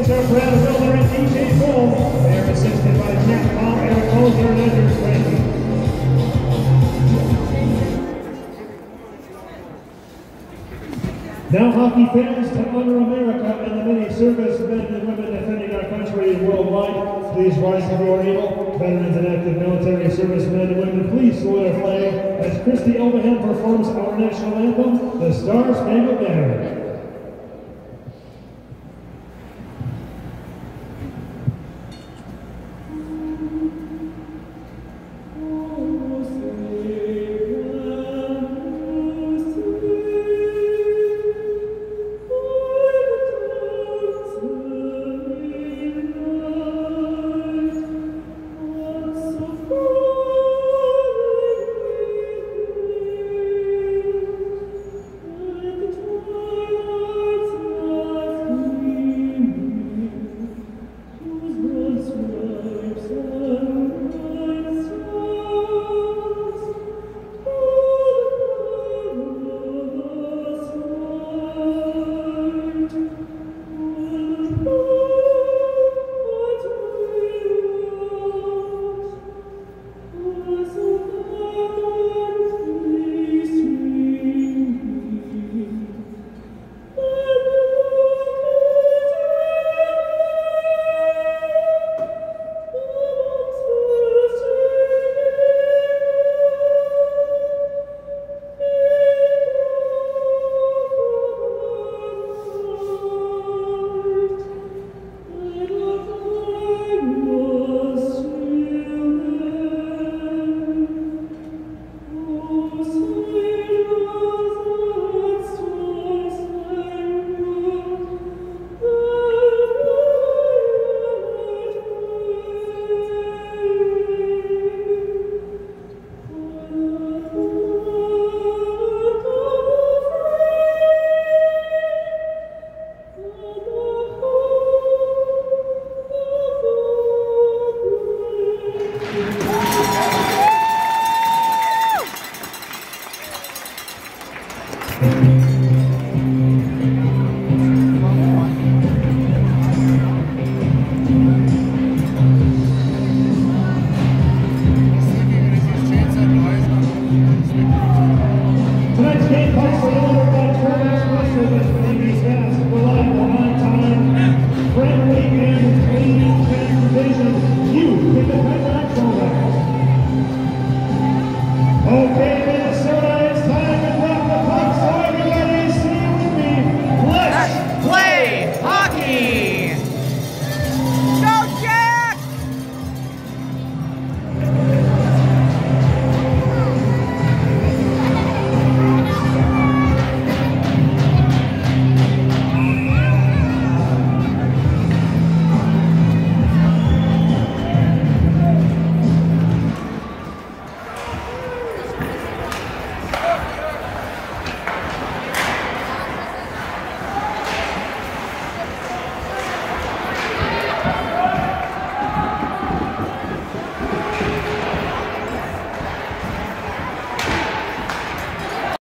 are Brad Miller and DJ Cole. They are assisted by Jack Paul, Eric Moser, and Andrew Frankie. Now hockey fans, to honor America and the many service men and women defending our country worldwide, please rise if you are able. Veterans and active military service men and women, please salute our flag as Christy Elbahan performs our national anthem, the Star Spangled Banner.